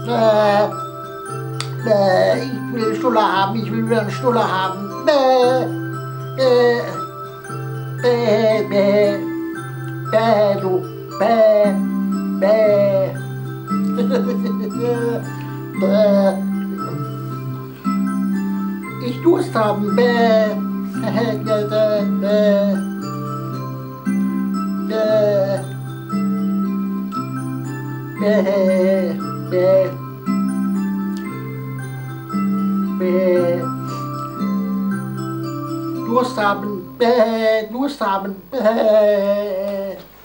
Bäh. Bäh. Ich will Stulle haben, ich will wieder eine Stulle haben. Bäh. Bäh. Bäh. Bäh. Bäh, du. Bäh. Bäh. Bäh. Ich Durst haben. Bäh. Bäh. Bäh. Bäh. Bäh. Bäh. Bäh. Durst haben. Bäh. Durst haben. Bäh.